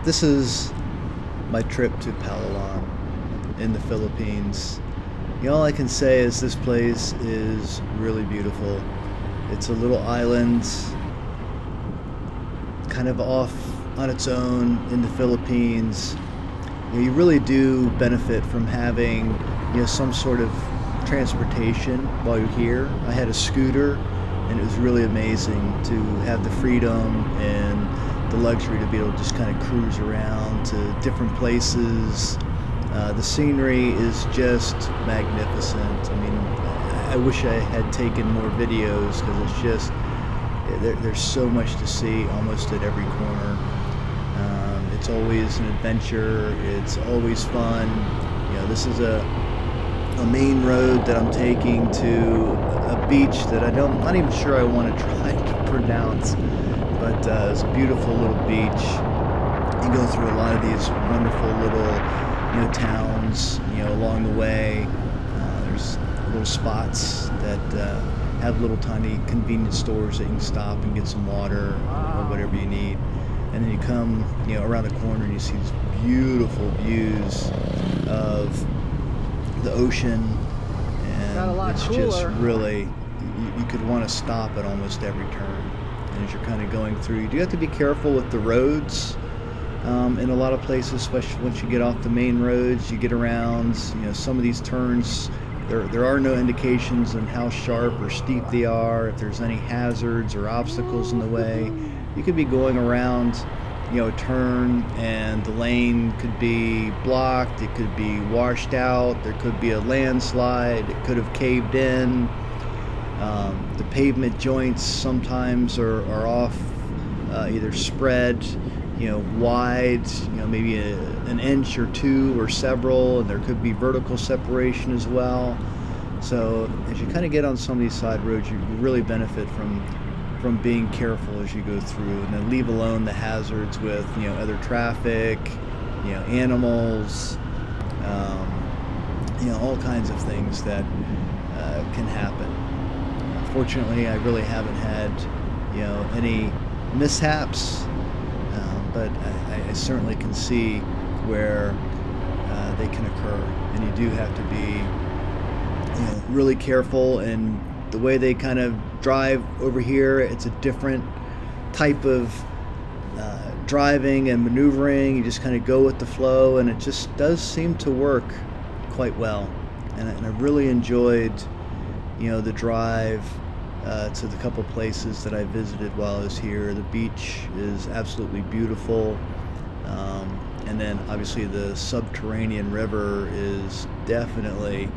This is my trip to Palawan in the Philippines. All I can say is this place is really beautiful. It's a little island, kind of off on its own in the Philippines. You really do benefit from having some sort of transportation while you're here. I had a scooter, and it was really amazing to have the freedom and the luxury to be able to just kind of cruise around to different places. The scenery is just magnificent. I mean, I wish I had taken more videos because it's just, there's so much to see almost at every corner. It's always an adventure. It's always fun. This is a main road that I'm taking to a beach that I'm not even sure I want to try to pronounce, but it's a beautiful little beach. You go through a lot of these wonderful little towns along the way. There's little spots that have little tiny convenience stores that you can stop and get some water or whatever you need. And then you come around the corner and you see these beautiful views of the ocean, and it's just really, you could want to stop at almost every turn. And as you're kind of going through, you do have to be careful with the roads in a lot of places, especially once you get off the main roads. You get around some of these turns, there are no indications on how sharp or steep they are, if there's any hazards or obstacles in the way. You could be going around a turn and the lane could be blocked, it could be washed out, there could be a landslide, it could have caved in. The pavement joints sometimes are off, either spread wide, maybe an inch or two or several, and there could be vertical separation as well. So as you kind of get on some of these side roads, you really benefit from being careful as you go through, and then leave alone the hazards with other traffic, animals, all kinds of things that can happen. Fortunately, I really haven't had any mishaps, but I certainly can see where they can occur, and you do have to be really careful. And the way they kind of drive over here, it's a different type of driving and maneuvering. You just kind of go with the flow, and it just does seem to work quite well. And I really enjoyed the drive to the couple places that I visited while I was here. The beach is absolutely beautiful, and then obviously the subterranean river is definitely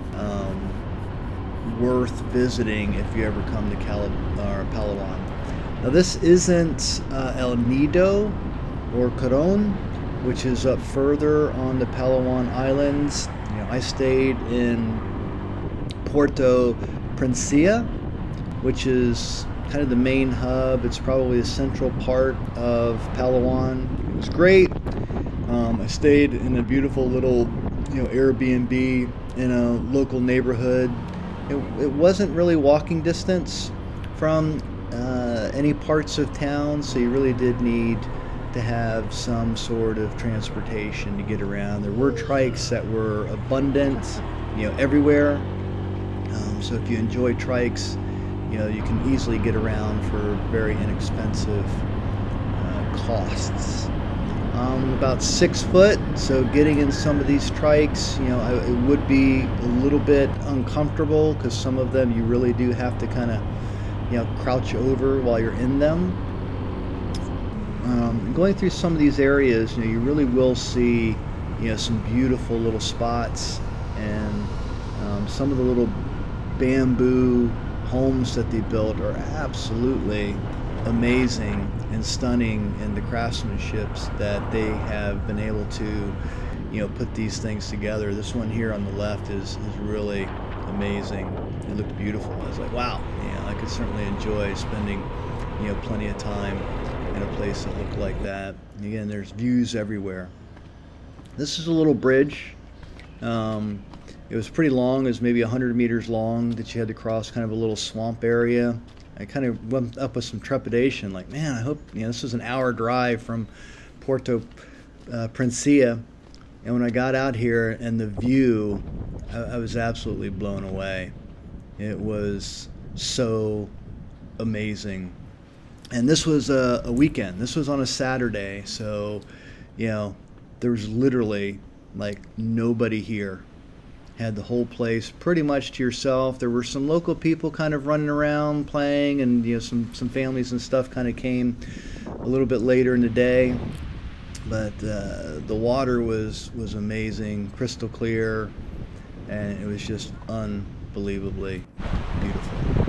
worth visiting if you ever come to Palawan. Now this isn't El Nido or Coron, which is up further on the Palawan Islands. I stayed in Puerto Princesa, which is kind of the main hub. It's probably the central part of Palawan. It was great. I stayed in a beautiful little Airbnb in a local neighborhood. It wasn't really walking distance from any parts of town, so you really did need to have some sort of transportation to get around. There were trikes that were abundant, everywhere. So if you enjoy trikes, you can easily get around for very inexpensive costs. About 6 foot, so getting in some of these trikes, it would be a little bit uncomfortable, because some of them you really do have to kind of crouch over while you're in them. Going through some of these areas, you really will see some beautiful little spots, and some of the little bamboo homes that they built are absolutely amazing and stunning in the craftsmanship that they have been able to put these things together. This one here on the left is really amazing. It looked beautiful. I was like, wow, I could certainly enjoy spending plenty of time in a place that looked like that. And again, there's views everywhere. This is a little bridge. It was pretty long. It was maybe 100 meters long that you had to cross kind of a little swamp area. I kind of went up with some trepidation, like, man, I hope, this was an hour drive from Puerto Princesa. And when I got out here and the view, I was absolutely blown away. It was so amazing. And this was a weekend. This was on a Saturday, so there was literally like nobody here. Had the whole place pretty much to yourself. There were some local people kind of running around playing, and some families and stuff kind of came a little bit later in the day. But the water was amazing, crystal clear, and it was just unbelievably beautiful.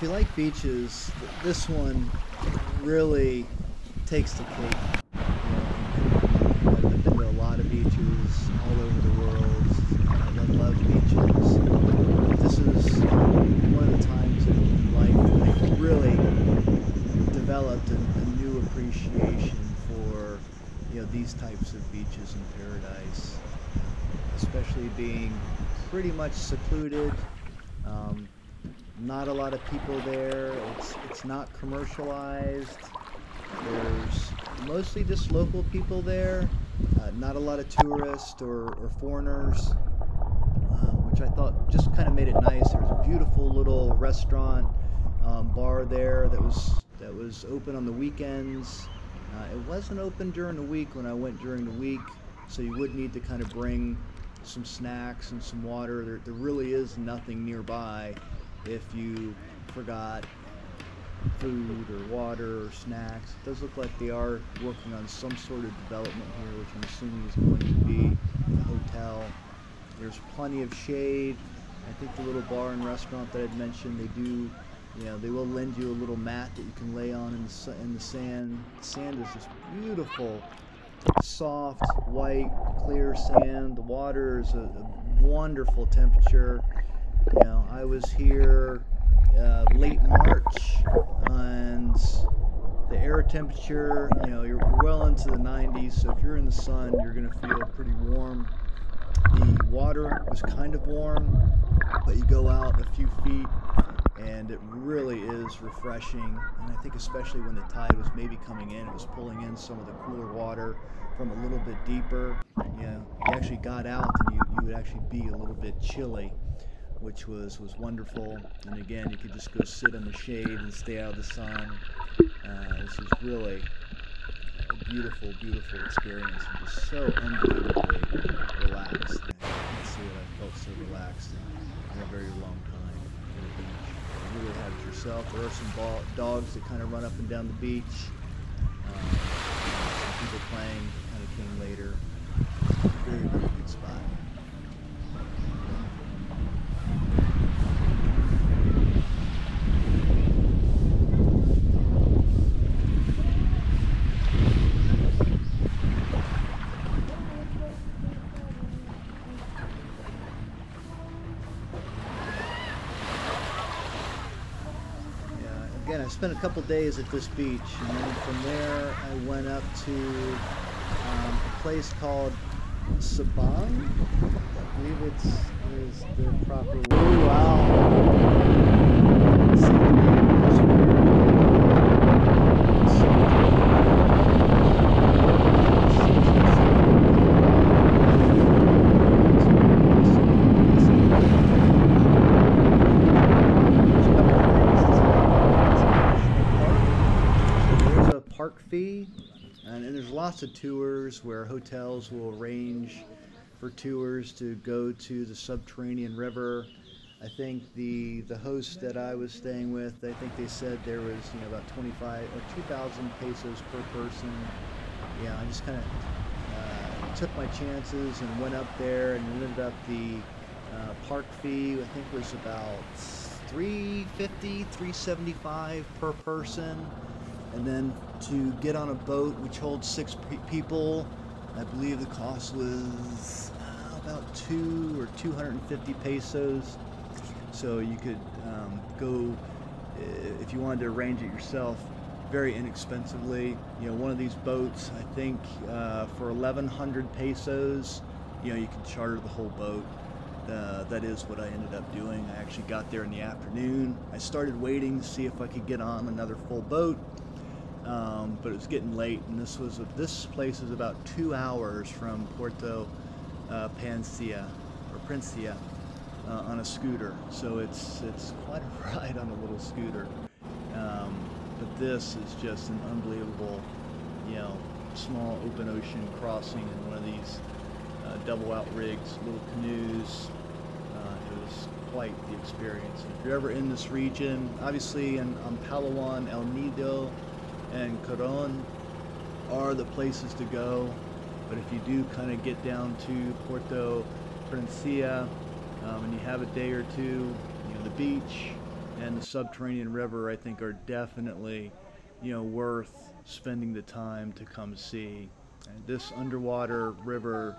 you like beaches, this one really takes the cake. I've been to a lot of beaches all over the world. I love beaches. This is one of the times in life that I really developed a new appreciation for these types of beaches in paradise, especially being pretty much secluded. Not a lot of people there. It's not commercialized. There's mostly just local people there. Not a lot of tourists or foreigners, which I thought just kind of made it nice. There was a beautiful little restaurant, bar there that was open on the weekends. It wasn't open during the week when I went during the week, so you would need to kind of bring some snacks and some water. There really is nothing nearby if you forgot food or water or snacks. It does look like they are working on some sort of development here, which I'm assuming is going to be a hotel. There's plenty of shade. I think the little bar and restaurant that I'd mentioned, they will lend you a little mat that you can lay on in the sand. The sand is just beautiful, soft, white, clear sand. The water is a wonderful temperature. I was here late March, and the air temperature, you're well into the 90s, so if you're in the sun, you're going to feel pretty warm. The water was kind of warm, but you go out a few feet, and it really is refreshing. And I think especially when the tide was maybe coming in, it was pulling in some of the cooler water from a little bit deeper. You actually got out, and you would actually be a little bit chilly, which was wonderful. And again, you could just go sit in the shade and stay out of the sun. This was really a beautiful, beautiful experience, and just so unbelievably relaxed. I can't say that I felt so relaxed in a very long time on the beach. You really have it yourself. There are some dogs that kind of run up and down the beach. Some people playing kind of came later. Very, very good spot. Again, I spent a couple days at this beach, and then from there I went up to a place called Sabang. I believe is the proper word. Wow. Park fee, and there's lots of tours where hotels will arrange for tours to go to the subterranean river. I think the host that I was staying with, I think they said there was about 25 or 2,000 pesos per person. Yeah, I just kind of took my chances and went up there and ended up the park fee. I think was about $350, $375 per person. And then to get on a boat which holds 6 people, I believe the cost was about 250 pesos. So you could go, if you wanted to arrange it yourself, very inexpensively. One of these boats, I think for 1,100 pesos, you can charter the whole boat. That is what I ended up doing. I actually got there in the afternoon. I started waiting to see if I could get on another full boat. But it was getting late, and this place is about 2 hours from Puerto Princesa on a scooter. So it's quite a ride on a little scooter. But this is just an unbelievable, small open ocean crossing in one of these double out rigs, little canoes. It was quite the experience. And if you're ever in this region, obviously in Palawan, El Nido, and Coron are the places to go, but if you do kind of get down to Puerto Princesa and you have a day or two, the beach and the subterranean river, I think, are definitely, worth spending the time to come see. And this underwater river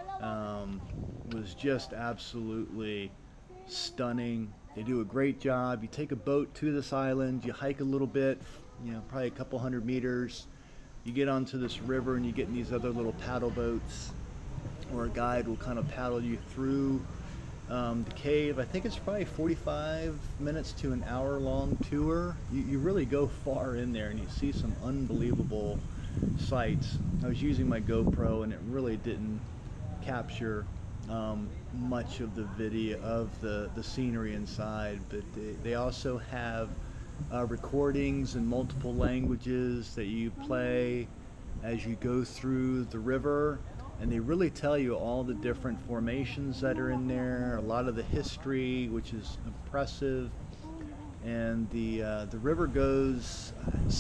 was just absolutely stunning. They do a great job. You take a boat to this island, you hike a little bit, probably a couple hundred meters. You get onto this river and you get in these other little paddle boats, or a guide will kind of paddle you through the cave. I think it's probably 45 minutes to an hour long tour. You really go far in there and you see some unbelievable sights. I was using my GoPro and it really didn't capture much of the video of the scenery inside, but they also have recordings in multiple languages that you play as you go through the river, and they really tell you all the different formations that are in there, a lot of the history, which is impressive. And the river goes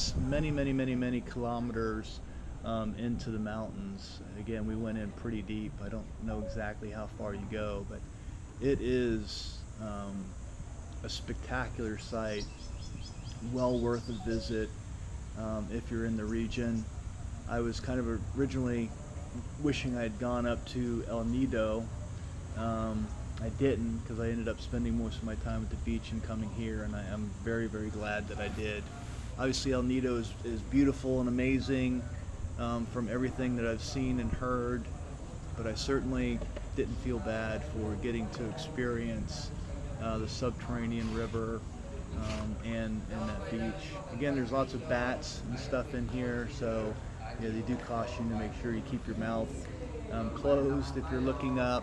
many kilometers into the mountains. Again, we went in pretty deep. I don't know exactly how far you go, but it is a spectacular sight, well worth a visit if you're in the region. I was kind of originally wishing I'd gone up to El Nido. I didn't, because I ended up spending most of my time at the beach and coming here, and I'm very glad that I did. Obviously El Nido is beautiful and amazing from everything that I've seen and heard, but I certainly didn't feel bad for getting to experience the subterranean river and that beach. Again, there's lots of bats and stuff in here, so they do caution you to make sure you keep your mouth closed if you're looking up,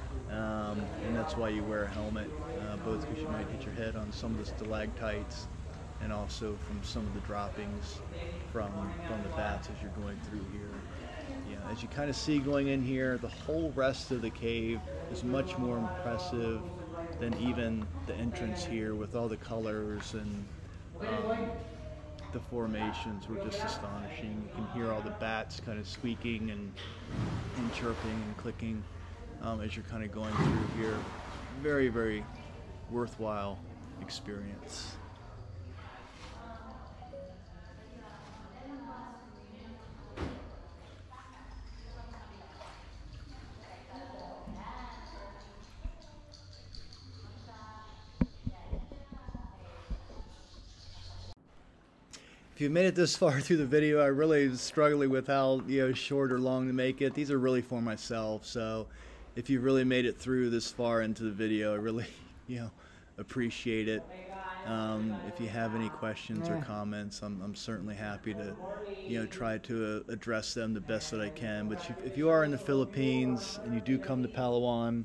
and that's why you wear a helmet, both because you might hit your head on some of the stalactites and also from some of the droppings from the bats as you're going through here. As you kind of see going in here, the whole rest of the cave is much more impressive than even the entrance here, with all the colors and the formations were just astonishing. You can hear all the bats kind of squeaking and chirping and clicking as you're kind of going through here. Very worthwhile experience. If you've made it this far through the video, I really was struggling with how short or long to make it. These are really for myself, so if you really made it through this far into the video, I really appreciate it. If you have any questions or comments, I'm certainly happy to try to address them the best that I can. But if you are in the Philippines and you do come to Palawan,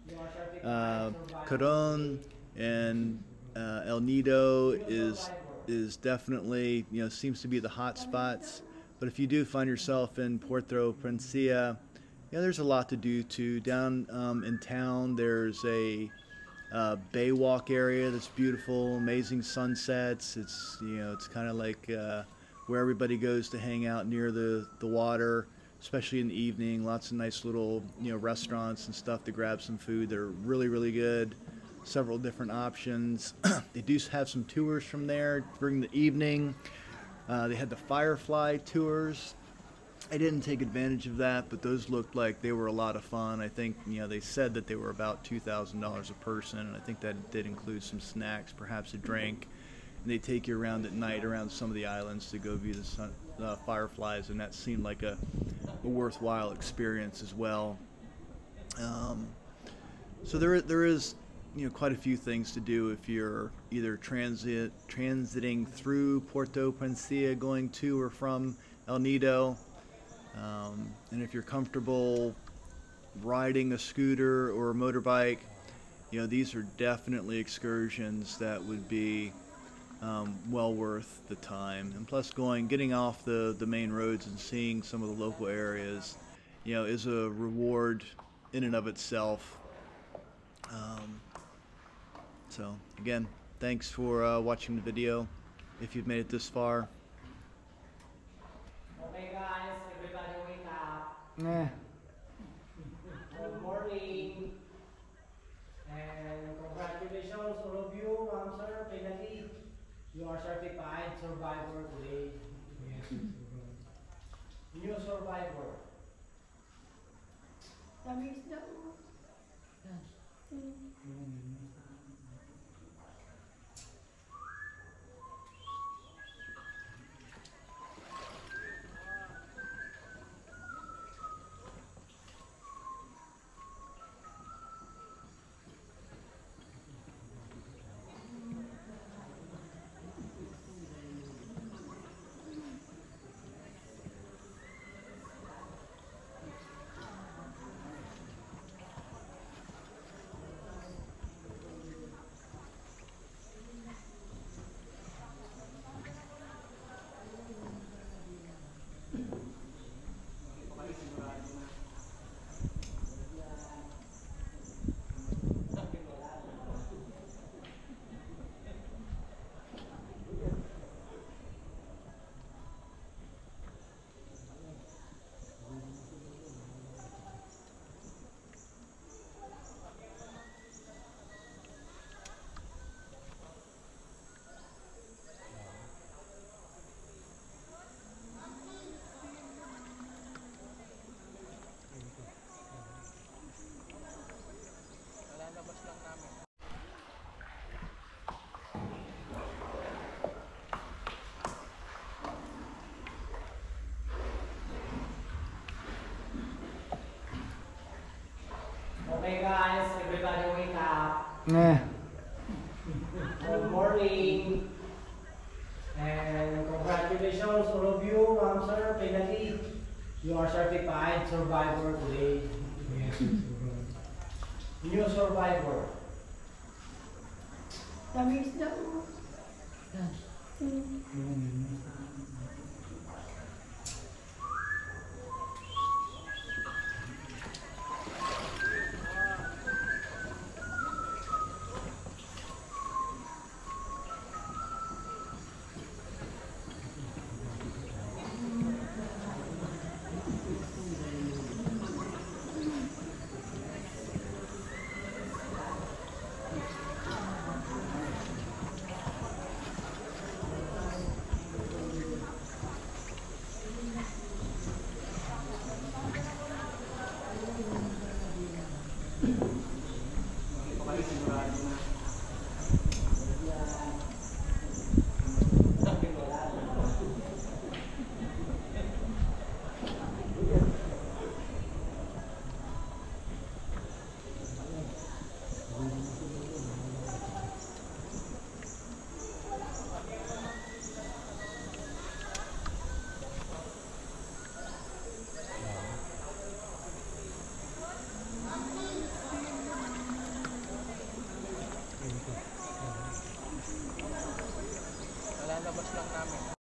Coron and El Nido is definitely, seems to be the hot spots. But if you do find yourself in Puerto Princesa, there's a lot to do too. Down in town, there's a Baywalk area that's beautiful, amazing sunsets. It's it's kind of like where everybody goes to hang out near the water, especially in the evening. Lots of nice little restaurants and stuff to grab some food. They're really good. Several different options. They do have some tours from there during the evening. They had the Firefly tours. I didn't take advantage of that, but those looked like they were a lot of fun. I think they said that they were about $2,000 a person, and I think that did include some snacks, perhaps a drink. And they take you around at night around some of the islands to go view the fireflies, and that seemed like a worthwhile experience as well. So there is quite a few things to do if you're either transiting through Puerto Princesa going to or from El Nido. And if you're comfortable riding a scooter or a motorbike, these are definitely excursions that would be well worth the time. And plus getting off the main roads and seeing some of the local areas, is a reward in and of itself. So again, thanks for watching the video. If you've made it this far. Okay guys, everybody wake up. Eh. Good morning. And congratulations all of you, ma'am, sir, finally. You are certified survivor today. New survivor. Tamis daw. Okay guys, everybody wake up. Eh. Good morning. And congratulations all of you, ma'am sir, finally. You are certified survivor today. New survivor. Tamis daw.